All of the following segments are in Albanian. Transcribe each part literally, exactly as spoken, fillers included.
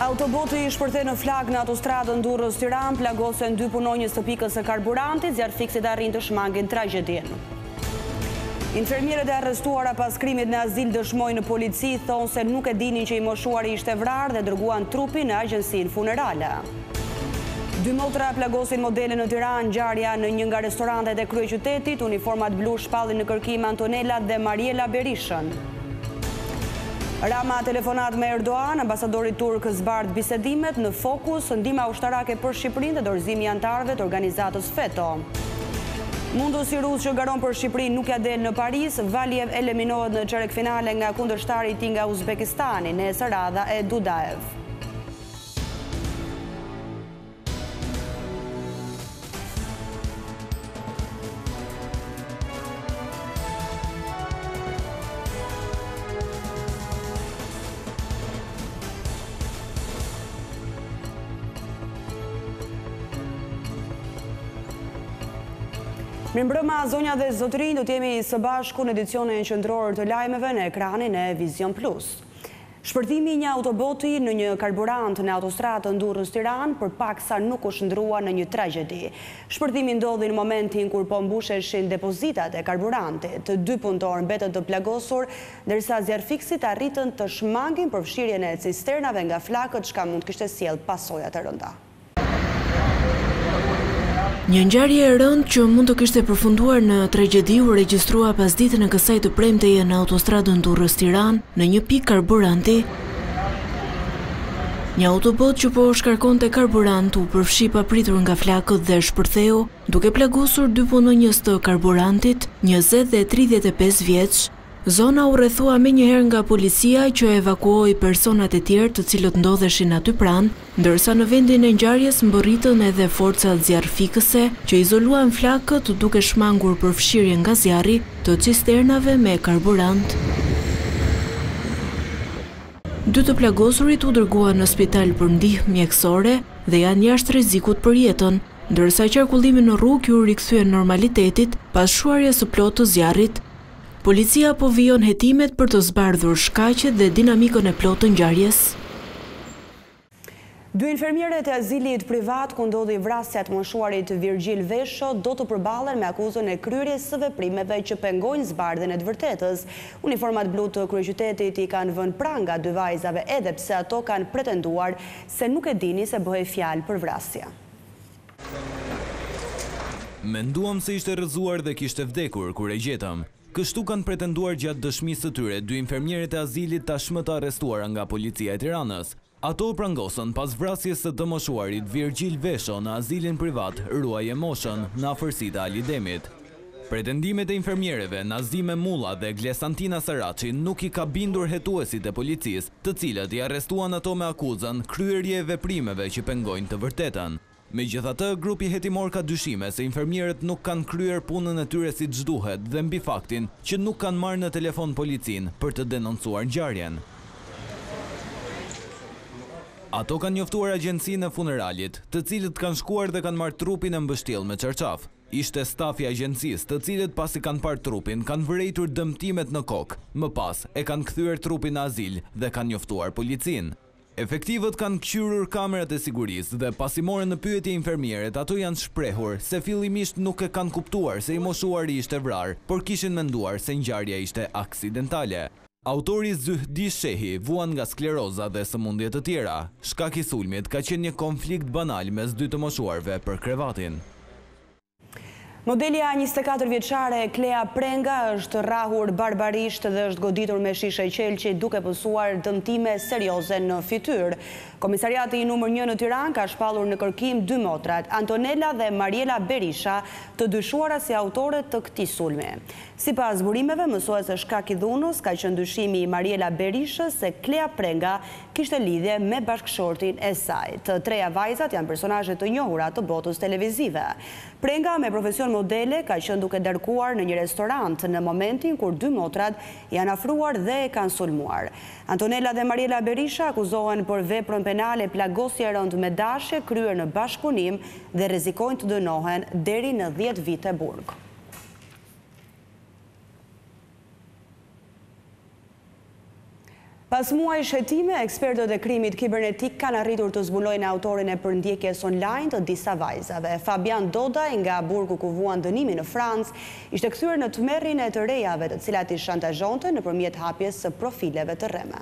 Autoboti shpërthe në flak në autostradën Durrës-Tiranë, plagosen dy punonjës të pikës së karburantit, zjarfiksit arrin të shmangin tragjedin. Infermierët e arrestuara pas krimit në azil dëshmojnë në polici, thonë se nuk e dinin që i moshuari ishte vrarë dhe dërguan trupin në agjensinë funerale. Dy motra plagosin modele në Tiranë, ngjarja në një nga restorantet e kryeqytetit, uniformat blu shpallin në kërkim Antonella dhe Mariela Berishën. Rama telefonat me Erdogan, ambasadori turk zbardh bisedimet në fokus, ndihma ushtarake për Shqipërinë dhe dorëzimi i antarëve të organizatës FETO. Munduesi rus që garon për Shqipërinë nuk ja del në Paris, Valiev eliminohet në çerek finale nga kundërshtari i tij nga Uzbekistani, nesër radha e Dudaev. Mirëmbrëma zonja dhe zotërinj, do t'jemi së bashku në edicionin qendror të lajmeve në ekranin e Vision Plus. Shpërthimi i një autoboti në një karburant në autostradën Durrës-Tiranë përpaksa nuk u shndrua në një tragjedi. Shpërthimi ndodhi në momentin kur po mbusheshin depozitat e karburantit. Të dy punëtorë mbetën të plagosur, ndërsa zjarfiksit arritën të shmangin përfshirjen e cisternave nga flakët, çka mund kishte sjellë pasoja të rënda. Një ngjarje e rëndë që mund të kishte përfunduar në tragjedi u regjistrua pas ditën e kësaj të premteje në autostradën Durrës-Tiranë në një pikë karburanti. Një autobot që po shkarkonte karburant u përfshi papritur nga flakët dhe shpërtheu, duke plagosur dy punonjës të karburantit, njëzet dhe tridhjetë e pesë vjeç. Zona u rrethua menjëherë nga policia që evakuoi personat e tjerë të cilët ndodheshin aty pranë, ndërsa në vendin e ngjarjes mbërritën edhe forcat zjarrfikëse që izoluan flakët duke shmangur përfshirje nga zjarri të cisternave me karburant. Dy të plagosurit u dërguan në spital për ndihmë mjekësore dhe janë jashtë rrezikut për jetën, ndërsa qarkullimi në rrugë u rikthye normalitetit pas shuarjes së plotë të zjarrit. Policia po vijon hetimet për të zbardhur shkaqet dhe dinamikën e plotë të ngjarjes. Dy infermierët e azilit privat ku ndodhi vrasja të moshuarit Virgjil Vesho do të përballen me akuzën e kryerjes së veprimeve që pengojnë zbardhjen e të vërtetës. Uniformat blu të kryeqytetit i kanë vënë pranga dy vajzave edhe pse ato kanë pretenduar se nuk e dini se bëhej fjalë për vrasje. Menduam se ishte rrëzuar dhe kishte vdekur kur e gjetëm. Kështu kanë pretenduar gjatë dëshmisë së tyre dy infermierët e azilit tashmë të arrestuara nga policia e Tiranës. Ato u prangosën pas vrasjes së të moshuarit Virgjil Vesho në azilin privat Ruaje Moshën në afërsitë e Alidemit. Pretendimet e infermierëve Nazime Mulla dhe Glesantina Saraçi nuk i ka bindur hetuesit e policisë, të cilët i arrestuan ato me akuzën kryerje e veprimeve që pengojnë të vërtetën. Megjithatë, grupi hetimor ka dyshime se infermierët nuk kanë kryer punën e tyre siç duhet dhe mbi faktin që nuk kanë marrë në telefon policin për të denoncuar ngjarjen. Ato kanë njoftuar agjencinë e funeralit, të cilët kanë shkuar dhe kanë marrë trupin e mbështjellë me çarçaf. Ishte stafi i agjencisë, të cilët pasi kanë parë trupin, kanë vërejtur dëmtimet në kokë. Më pas, e kanë kthyer trupin në azil dhe kanë njoftuar policinë. Efektivët kanë kqyrur kamerat e sigurisë dhe pasi morën në pyetje infermierët, ato janë shprehur se fillimisht nuk e kanë kuptuar se i moshuari ishte vrarë, por kishin menduar se ngjarja ishte aksidentale. Autori Zyhdi Shehi vuan nga skleroza dhe sëmundje të tjera. Shkak i sulmit ka qenë një konflikt banal mes dy të moshuarve për krevatin. Modelja njëzet e katër vjeçare Klea Prenga është rrahur barbarisht dhe është goditur me shishe qelçi duke pësuar dëmtime serioze në fytyrë. Komisariati i numër një në Tiranë ka shpallur në kërkim dy motrat, Antonella dhe Mariela Berisha, të dyshuara si autore të këtij sulmi. Sipas burimeve, mësohet se shkak i dhunës ka qenë dyshimi i Mariela Berishës se Klea Prenga kishte lidhje me bashkëshortin e saj. Të treja vajzat janë personazhe të njohura të botës televizive. Prenga me profesion modele ka qenë duke darkuar në një restorant në momentin kur dy motrat janë afruar dhe e kanë sulmuar. Antonella dhe Mariela Berisha akuzohen për veprën penale plagosje e rëndë me dashje kryer në bashkëpunim dhe rrezikojnë të dënohen deri në dhjetë vite burg. Pas muaj shëtime, ekspertët e krimit kibernetik kanë arritur të zbulojnë autorin e përndjekjes online të disa vajzave. Fabian Dodaj nga burgu ku vuan dënimin në Francë ishte kthyer në tmerrin e të rejave të cilat i shantazhonte nëpërmjet hapjes së profileve të rreme.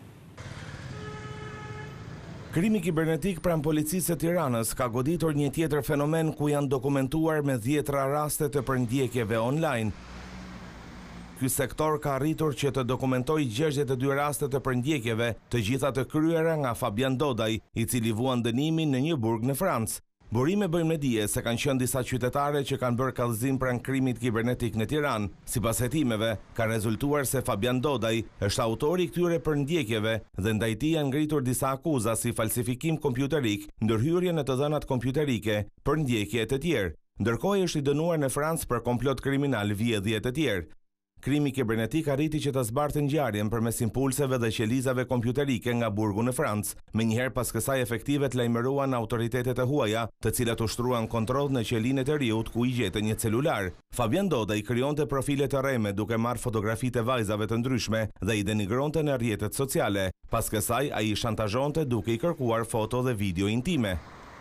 Krimi kibernetik pranë policisë së Tiranës ka goditur një tjetër fenomen ku janë dokumentuar me dhjetra raste të përndjekjeve online. Ky sektor ka arritur që të dokumentojë gjashtëdhjetë e dy raste të përndjekjeve, të gjitha të kryera nga Fabian Dodaj, i cili vuan dënimin në një burg në Francë. Burime bëjmë në dije se kanë qenë disa qytetare që kanë bërë kallëzim pranë krimit kibernetik në Tiranë. Sipas hetimeve, ka rezultuar se Fabian Dodaj është autori i këtyre përndjekjeve dhe ndaj tij janë ngritur disa akuza si falsifikim kompjuterik, ndërhyrje në të dhënat kompjuterike, përndjekje e të tjerë. Ndërkohë është i dënuar në Francë për komplot kriminal, vjedhje e të tjerë. Krimi kibernetik arriti që të zbarte ngjarjen përmes impulseve dhe qelizave kompjuterike nga burgu në Francë. Menjëherë pas kësaj efektivet lajmëruan autoritetet e huaja, të cilat ushtruan kontroll në qelinë e të riut ku i gjetën një celular. Fabian Dodaj krijonte profile të rreme duke marrë fotografitë e vajzave të ndryshme dhe i denigronte në rrjetet sociale. Pas kësaj ai i shantazhonte duke i kërkuar foto dhe video intime.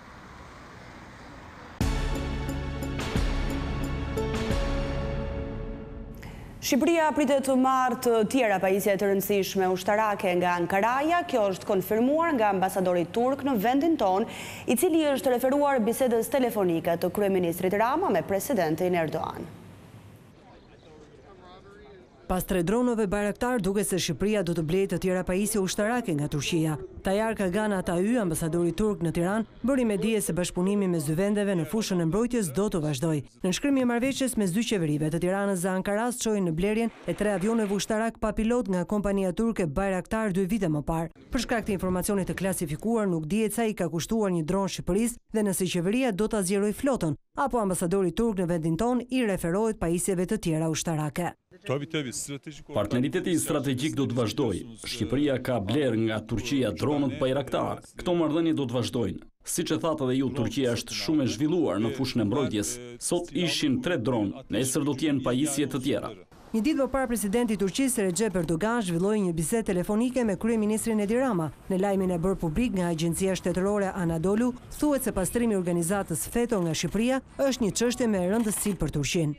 Shqipëria pritet të marrë të tjera pajisje të rëndësishme ushtarake nga Ankaraja. Kjo është konfirmuar nga ambasadori turk në vendin ton, i cili është referuar bisedës telefonike të kryeministrit Rama me presidentin Erdogan. Pas tre dronove Bayraktar, duke se Shqipëria do të blejë të tjera pajisje ushtarake nga Turqia. Tayyar Kagan Atahy, ambasadori turk në Tiranë, bëri me dije se bashkëpunimi mes dy vendeve në fushën e mbrojtjes do të vazhdojë. Në nënshkrimje marrëveshjes mes dy qeverive të Tiranës dhe Ankaras çojnë në blerjen e tre avioneve ushtarak pa pilot nga kompania turke Bayraktar dy vite më parë. Për shkak të informacionit të klasifikuar, nuk dihet sa i ka kushtuar një dron Shqipërisë dhe nëse qeveria do ta zgjerojë flotën, apo ambasadori turk në vendin ton i referohet pajisjeve të tjera ushtarake. Partneriteti strategjik do të vazhdojë. Shqipëria ka bler nga Turqia dronët Bayraktar. Këto marrëdhënie do të vazhdojnë. Siç e thatë edhe ju, Turqia është shumë e zhvilluar në fushën e mbrojtjes. Sot ishin tre dronë, nesër do të jenë pajisje të tjera. Një ditë më parë presidenti i Turqisë Recep Erdogan zhvilloi një bisedë telefonike me kryeministrin Edi Rama. Në lajmin e bërë publik nga agjencia shtetërore Anadolu, thuhet se pastrimi i organizatës FETÖ nga Shqipëria është një çështje me rëndësi për Turqinë.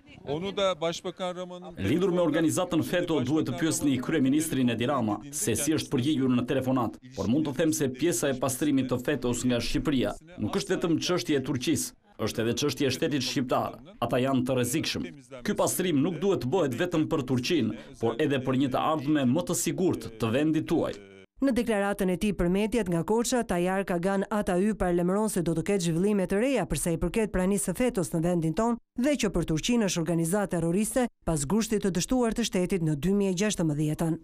Lidhur me organizatën FETÖ duhet të pyesni kryeministrin Edi Rama se si është përgjigjur në telefonat, por mund të them se pjesa e pastrimit të FETÖ-s nga Shqipëria nuk është vetëm çështje e Turqisë, është edhe çështje e shtetit shqiptar. Ata janë të rrezikshëm. Ky pastrim nuk duhet të bëhet vetëm për Turqinë, por edhe për një të ardhme më të sigurt të vendit tuaj. Në deklaratën e tij për mediat nga Korça, Tayyar Kagan Atahy paralajmëron se do të ketë zhvillime të reja përsa i përket pranisë së FETÖ-s në vendin ton dhe që për Turqinë është organizatë terroriste pas gushtit të dështuar të shtetit në dy mijë e gjashtëmbëdhjetë.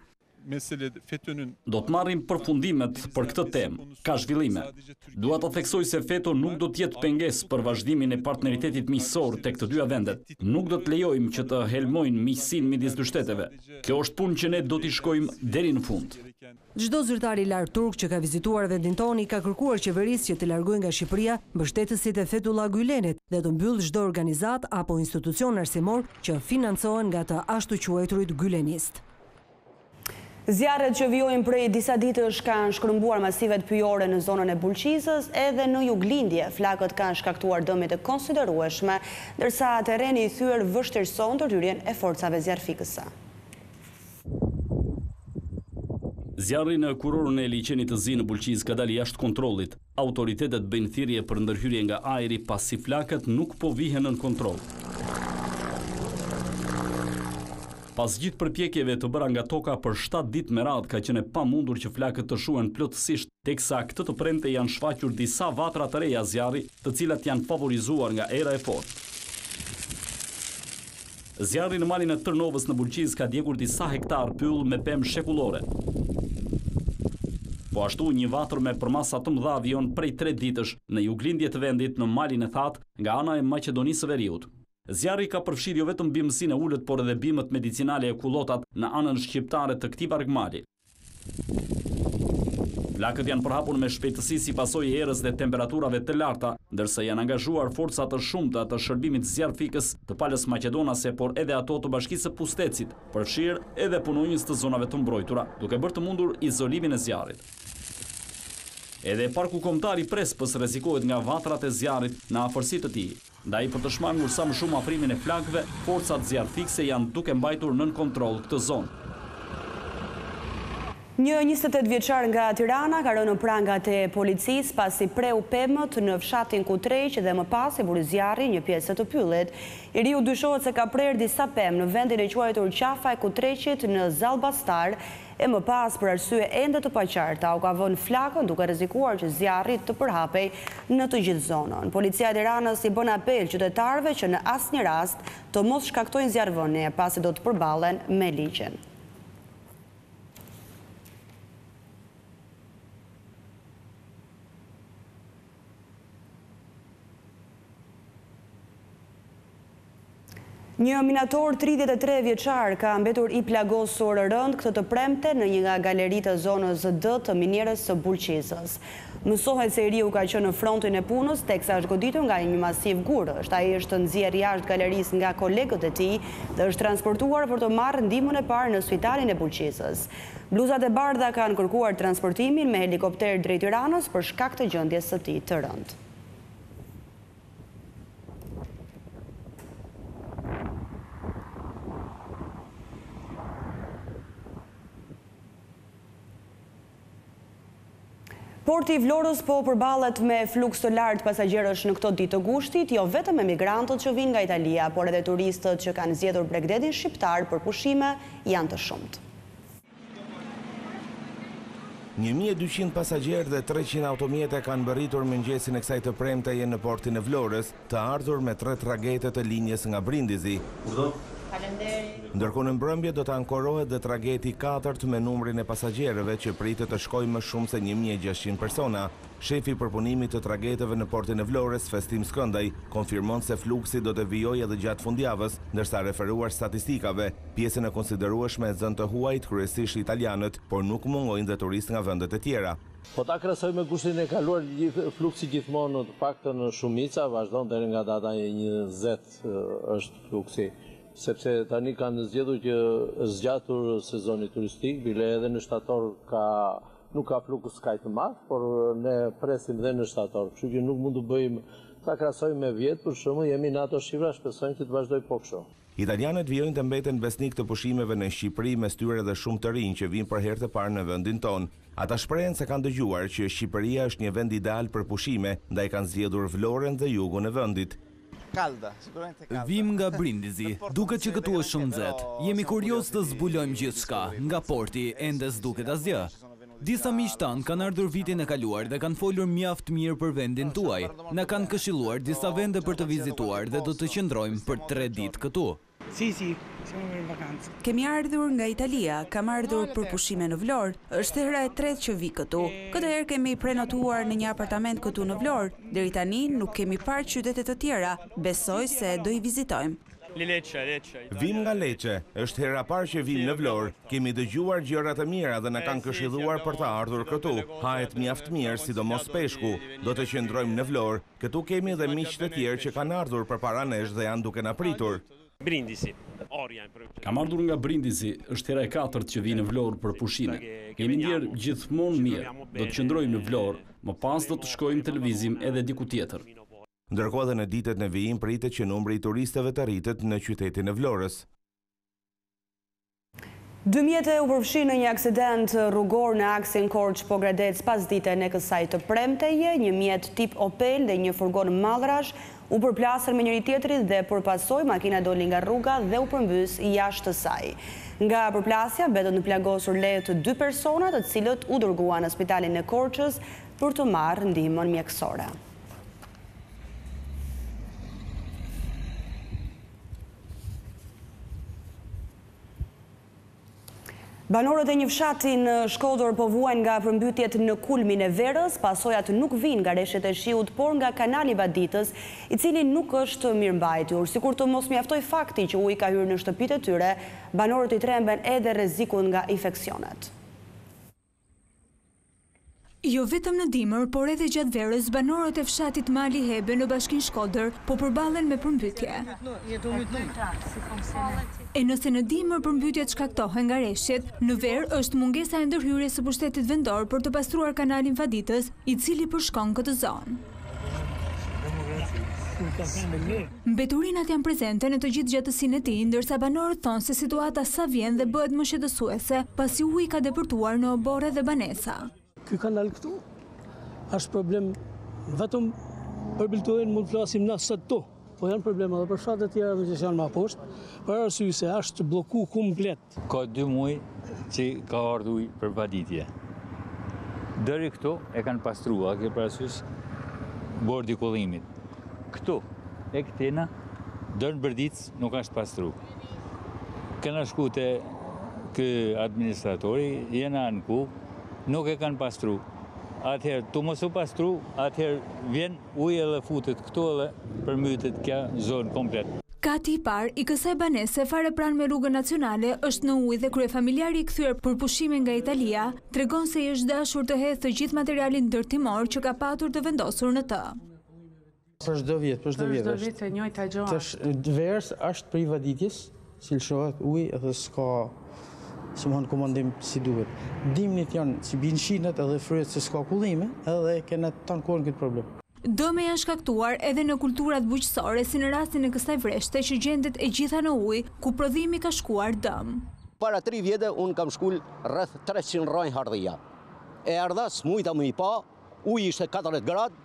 Do të marrim përfundimet për këtë temë. Ka zhvillime. Dua të theksoj se FETÖ nuk do të jetë pengesë për vazhdimin e partneritetit miqësor tek të dyja vendet. Nuk do të lejojmë që të helmojnë miqësinë midis dy shteteve. Kjo është punë që ne do t'i shkojmë deri në fund. Çdo zyrtar i lartë turk që ka vizituar vendin ton i ka kërkuar qeverisë që të largojë nga Shqipëria mbështetësit e Fethullah Gülenit dhe të mbyllë çdo organizat apo institucion arsimor që financohen nga të ashtu quajturit Gülenist. Zjarret që vijojnë prej disa ditësh kanë shkërmbuar masivet pyjore në zonën e Bulqizës, edhe në juglindje flakët kanë shkaktuar dëme të konsiderueshme, ndërsa terreni i thyer vështirëson ndërhyrjen e forcave zjarfikëse. Zjarri në kurorën e liçenit të zi në Bulqizë ka dalë jashtë kontrollit. Autoritetet bëjnë thirrje për ndërhyrje nga ajri pasi flakët nuk po vihen nën kontroll. Pas gjithë përpjekjeve të bëra nga toka për shtatë ditë me radhë ka qenë pamundur që flakët të shuhen plotësisht, teksa këtë të premte janë shfaqur disa vatra të reja zjarri, të cilat janë favorizuar nga era e fortë. Zjarri në malin e Tërnovës në Bulqizë ka djegur disa hektar pyll me pemë shekullore. Po ashtu një vatër me përmasa të mëdha vijon prej tre ditësh në juglindje të vendit në malin e Thatë nga ana e Maqedonisë së Veriut. Zjarri ka përfshirë jo vetëm bimësinë e ulët, por edhe bimët medicinale e kullotat në anën shqiptare të këtij barkmali. Flakët janë përhapur me shpejtësi si pasojë e erës dhe temperaturave të larta, ndërsa janë angazhuar forca të shumta të shërbimit zjarrfikës të palës maqedonase, por edhe ato të Bashkisë së Pustecit, përfshirë edhe punonjës të zonave të mbrojtura, duke bërë të mundur izolimin e zjarrit. Edhe parku kombëtar i Prespës rrezikohet nga vatrat e zjarrit në afërsi të tij. Ndaj për të shmangur sa më shumë afrimin e flakëve, forcat zjarrfikëse janë duke mbajtur nën kontroll këtë zonë. Një njëzet e tetë vjeçar nga Tirana ka rënë në prangat e policisë pasi preu pemët në fshatin Kutreq dhe më pas e vuri zjarri një pjesë të pyllit. I riu dyshohet se ka prerë disa pemë në vendin e quajtur Qafa e Kutreqit në Zallbastar e më pas për arsye ende të paqarta u ka vënë flakën duke rrezikuar që zjarri të përhapej në të gjithë zonën. Policia e Tiranës i bën apel qytetarëve që në asnjë rast të mos shkaktojnë zjarrvënie pasi do të përballen me ligjen. Një minator tridhjetë e tre vjeçar ka mbetur i plagosur rënd këtë të premte në një nga galeritë të zonës D të minierës së Bulqizës. Mësohet se i riu ka qenë në frontin e punës teksa është goditur nga një masiv gurësht. Ai është nxjerrë jashtë galerisë nga kolegët e tij dhe është transportuar për të marrë ndihmën e parë në spitalin e Bulqizës. Bluzat e bardha kanë kërkuar transportimin me helikopter drejt Tiranës për shkak të gjendjes së tij të rëndë. Porti i Vlorës po përballet me fluks të lartë pasagjerësh në këto ditë të gushtit, jo vetëm emigrantët që vinë nga Italia, por edhe turistët që kanë zgjedhur Bregdetin shqiptar për pushime janë të shumtë. një mijë e dyqind pasagjerë dhe treqind automjete kanë bërritur mëngjesin e kësaj të premteje në portin e Vlorës, të ardhur me tre tragete të linjës nga Brindisi. Ndërkohë në mbrëmje do të ankorohet dhe trageti katërt me numrin e pasagjerëve që pritet të shkojë më shumë se një mijë e gjashtëqind persona. Shefi i përpunimit të trageteve në portin e Vlorës, Festim Skëndaj, konfirmon se fluksi do të vijojë edhe gjatë fundjavës, ndërsa referuar statistikave, pjesën e konsiderueshme e zënë të huajt kryesisht italianët, por nuk mungojnë dhe turistë nga vendet e tjera. Po ta krahasoj me kushtin e kaluar, fluksi gjithmonë të paktën në shumica vazhdon deri nga data e njëzet është fluksi. Sepse tani kanë zgjedhur që zgjatur sezoni turistik, bile edhe në shtator ka, nuk ka fluks kaq të madh, por ne presim dhe në shtator. Kështu që nuk mund të bëjmë, ta krahasojmë me vjet, për shembull, jemi në ato shifra, shpresojmë që të vazhdoj po kështu. Italianët vijojnë të mbeten besnik të pushimeve në Shqipëri me styre dhe shumë të rinj që vinë për herë të parë në vendin tonë. Ata shprehen se kanë dëgjuar që Shqipëria është një vend ideal për pushime, ndaj kanë zgjedhur Vlorën dhe jugun e vendit. Vim nga Brindisi, duket që këtu është shumë nxehtë. Jemi kurioz të zbulojmë gjithçka, nga porti ende s'duket asgjë. Disa miq tanë kanë ardhur vitin e kaluar dhe kanë folur mjaft mirë për vendin tuaj. Na kanë këshilluar disa vende për të vizituar dhe do të qëndrojmë për tre ditë këtu. Sì, sì, siamo in vacanza. Kemi ardhur nga Italia, kam ardhur për pushime në Vlorë. Është hera e tretë që vi këtu. Këtë herë kemi prenotuar në një apartament këtu në Vlorë. Deri tani nuk kemi parë qytete të tjera. Besoj se do i vizitojmë. Vim nga Lecce, është hera parë që vim në Vlorë. Kemi dëgjuar gjëra të mira dhe na kanë këshilluar për të ardhur këtu. Hahet mjaft mirë, sidomos peshku. Do të qëndrojmë në Vlorë. Këtu kemi edhe miq të tjerë që kanë ardhur përpara nesh dhe janë duke na pritur. Brindisi. Kam ardhur nga Brindisi, është hera e katërt që vi në Vlorë për pushime. Kemi ndjerë gjithmonë mirë. Do të qëndrojmë në Vlorë, më pas do të shkojmë të lëvizim edhe diku tjetër. Ndërkohë edhe në ditët në vijim pritet që numri i turistëve të rritet në qytetin e Vlorës. Dy mjete u përfshin në një aksident rrugor në aksin Korç-Pogradec pas dite në kësaj të premteje, një mjet tip Opel dhe një furgon Mallrash u përplasën me njëri tjetrit dhe përpasoj makina doli nga rruga dhe u përmbys jashtë të saj. Nga përplasja betën në plagosur leje të dy persona të cilët u dërguan në spitalin e Korçës për të marrë ndihmën mjekësore. Banorët e një fshati në Shkodër po vuajnë nga përmbytjet në kulmin e verës, pasojat nuk vinë nga reshjet e shiut, por nga kanali Baditës, i cili nuk është mirëmbajtur. Sikur të mos mjaftoj fakti që uji ka hyrë në shtëpitë e tyre, banorët i tremben edhe rrezikun nga infeksionet. Jo vetëm në dimër, por edhe gjatë verës, banorët e fshatit Mali Hebe në Bashkinë Shkodër po përballen me përmbytje. E nëse në dimër përmbytjet shkaktohen nga reshjet, në verë është mungesa e ndërhyrjes së pushtetit vendor për të pastruar kanalin Vaditës, i cili përshkon këtë zonë. Mbeturinat janë prezente në të gjithë gjatësinë e tij, ndërsa banorët thonë se situata sa vjen dhe bëhet më shqetësuese, pasi uji ka depërtuar në Obore dhe Banesa. Ky kanal këtu është problem vetëm për Biltojen, mund të flasim na sot këtu, po janë probleme edhe për fshatet tjera që janë më poshtë, për arsye se është bllokuar komplet. Ka dy muaj që ka ardhur ujë për vaditje. Deri këtu e kanë pastruar, ke parasysh bordi kollimit. Këtu, e këtina, dërnë bërdicë nuk është pastru. Këna shku të kë administratori, jena në ku, nuk e kanë pastru. Atëherë, të mos u pastru, atëherë vjen ujë edhe futet këtu edhe përmytet kja zonë komplet. Kati i parë i kësaj banese fare pranë me rrugën nacionale është në ujë dhe kryefamiljari i kthyer për pushime nga Italia tregon se i është dashur të hedhë të gjithë materialin ndërtimor që ka patur të vendosur në të. Për çdo vjet, për çdo vjet. Për çdo vit e njëjta gjë. Verës është për vaditjes, si lëshohet ujë edhe s'ka s'mon komandim si duhet. Dimnit janë si bin shinat edhe fryet se s'ka kullime, edhe kena tankuar këtë problem. Dëme janë shkaktuar edhe në kulturat bujqësore, si në rastin e kësaj vreshte që gjendet e gjitha në ujë, ku prodhimi ka shkuar dëm. Para tri vjete unë kam shkull rreth treqind rrojnë hardhia. E ardha s'mujta më i pa, ujë ishte katërdhjetë gradë,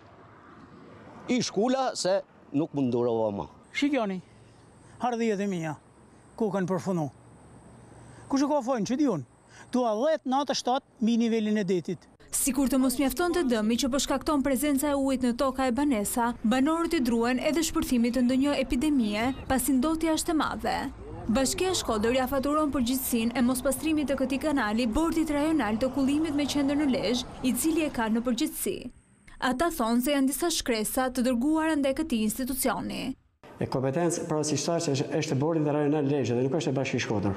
i shkula se nuk më ndurova më. Shikjoni, hardhijet e mija, ku kanë përfunu. Ku që ka fojnë, që di unë? Tua dhjetë natë shtatë mi nivelin e detit. Si kur të mos mjafton të dëmi që përshkakton prezenca e ujit në toka e Banesa, banorët i druen edhe shpërthimit të ndonjë epidemie, pasi ndotja është e madhe. Bashkia Shkodër ja faturon përgjithësinë e mospastrimit të këtij kanali bordit rajonal të kullimit me qendër në Lezhë, i cili e ka në përgjithësi. Ata thonë se janë disa shkresa të dërguara ndaj këtij institucioni. E kompetencë parasyshtar që është bordi rajonal Lezhë dhe nuk është e Bashkisë Shkodër.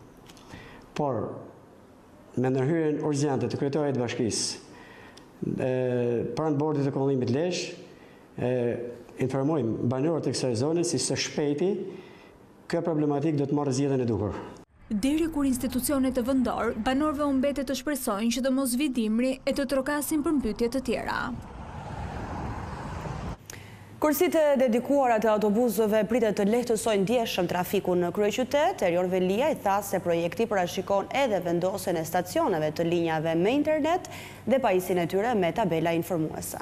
Por me ndërhyrjen urgjente të kryetarit të bashkisë pranë bordit të kollimit Lezhë, informojmë banorët e kësaj zone si së shpejti kjo problematikë do të marrë zgjedhjen e duhur. Deri kur institucionet të vendor, banorëve u mbetet të shpresojnë që të mos vi dimri e të trokasin përmbytje të tjera. Kursit e dedikuara të autobusëve pritet të lehtësojnë ndjeshëm trafikun në kryeqytet. Erior Velia i tha se projekti parashikon edhe vendosjen e stacioneve të linjave me internet dhe pajisjen e tyre me tabela informuese.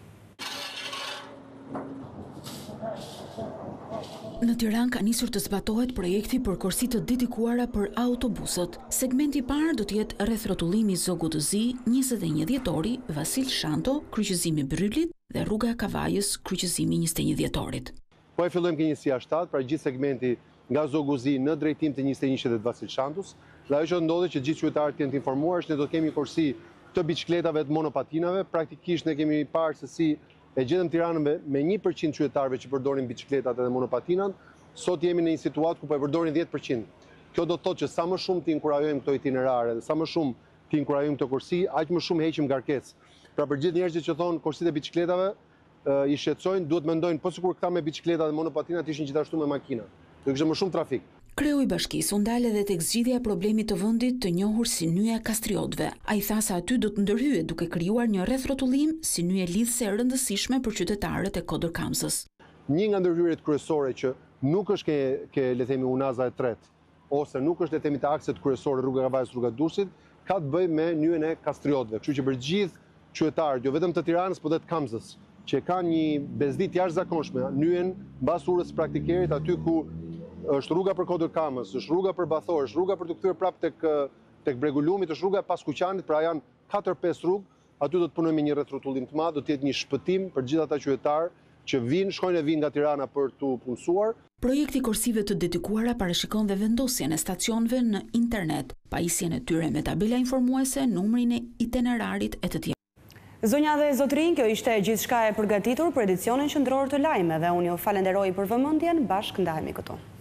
Në Tiranë ka nisur të zbatohet projekti për korsit të dedikuara për autobusët. Segmenti i parë do të jetë rreth rrotullimi Zogu të Zi, njëzet e një dhjetori, Vasil Shanto, kryqëzimi Bryllit dhe rruga Kavajës, kryqëzimi njëzet e një dhjetorit. Po e fillojmë ke njësia shtatë, pra gjithë segmenti nga Zogu Zi në drejtim të njëzet e një dhe të Vasil Shantos. Dhe ajo që ndodhet që gjithë qytetarët janë të informuar është ne do të kemi korsi të biçikletave të monopatinave. Praktikisht ne kemi parë se si e gjetëm Tiranën me një përqind qytetarëve që përdorin biçikletat edhe monopatinat, sot jemi në një situatë ku po e përdorin dhjetë përqind. Kjo do të thotë që sa më shumë të inkurajojmë këto itinerare dhe sa më shumë të inkurajojmë këto kursi, aq më shumë heqim ngarkesë. Pra për gjithë njerëzit që thonë kursitë e biçikletave i shqetësojnë, duhet mendojnë po sikur këta me biçikletat dhe monopatinat ishin gjithashtu me makina. Do kishte më shumë trafik. Kreu i bashkisë u ndal edhe tek zgjidhja e problemit të vendit të njohur si nyja Kastriotëve. Ai tha se aty do të ndërhyhet duke krijuar një rrethrotullim si nyje lidhëse e rëndësishme për qytetarët e Kodër Kamzës. Një nga ndërhyrjet kryesore që nuk është ke, ke le themi unaza e tretë, ose nuk është le themi të akset kryesore rruga Kavajës, rruga Durrësit, ka të bëjë me nyjen e Kastriotëve. Kështu që për gjithë qytetarët, jo vetëm të Tiranës, por edhe të Kamzës, që kanë një bezdit jashtëzakonshme, nyjen mbas urës praktikerit aty ku është rruga për Kodër Kamës, është rruga për Bathor, është rruga për të kthyer prapë tek tek Bregulumit, është rruga e Paskuqanit, pra janë katër pesë rrugë, aty do të punojmë një rrethrotullim të madh, do të jetë një shpëtim për gjithë ata qytetarë që vinë, shkojnë e vinë nga Tirana për të punësuar. Projekti korsive të dedikuara parashikon dhe vendosjen e stacionëve në internet, pajisjen e tyre me tabela informuese, numrin e itinerarit e të tjerë. Zonja dhe zotrin, kjo ishte gjithçka e përgatitur për edicionin qendror të lajmeve. Unë ju falenderoj për vëmendjen, bashkë ndahemi këtu.